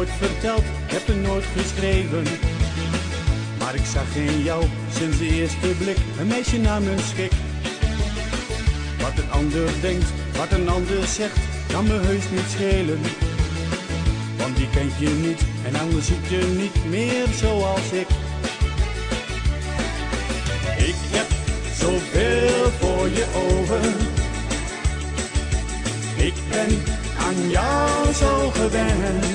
nooit verteld, heb er nooit geschreven. Maar ik zag in jou sinds de eerste blik een meisje naar mijn schik. Wat een ander denkt, wat een ander zegt, kan me heus niet schelen. Want die kent je niet en anders ziet je niet meer zoals ik. Ik heb zoveel voor je over. Ik ben aan jou zo gewend.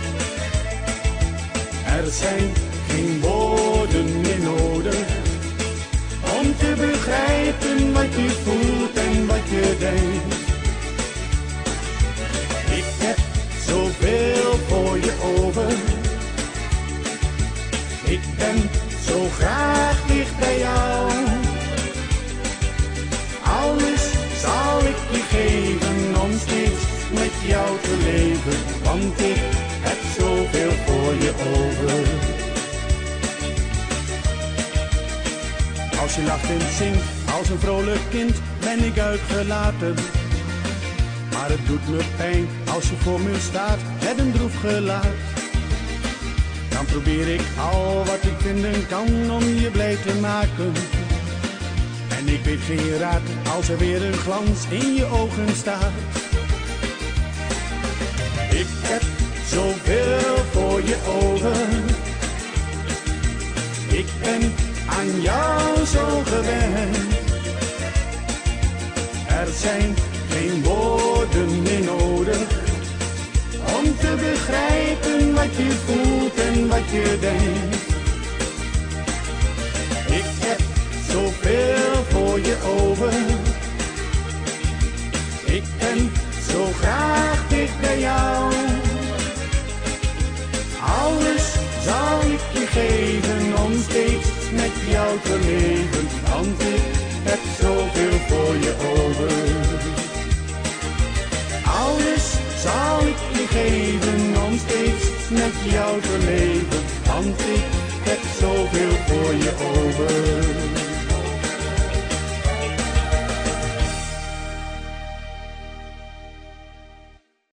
Er zijn geen woorden meer nodig om te begrijpen wat je voelt en wat je denkt. Ik heb zoveel voor je over. Ik ben zo graag dicht bij jou. Alles zal ik je geven om steeds met jou te leven, want ik heb zoveel voor je over. Als je lacht en zingt als een vrolijk kind, ben ik uitgelaten. Maar het doet me pijn als je voor me staat met een droef gelaat. Dan probeer ik al wat ik vinden kan om je blij te maken. En ik weet geen raad als er weer een glans in je ogen staat. Ik heb zoveel voor je over. Ik ben aan jou zo gewend. Er zijn geen woorden meer nodig om te begrijpen wat je voelt en wat je denkt. Ik heb zoveel voor je over. Ik ben zo graag dicht bij jou. Alles zal ik je geven om steeds met jou te leven, want ik heb zoveel voor je over. Alles zal ik je geven om steeds met jou te leven, want ik heb zoveel voor je over.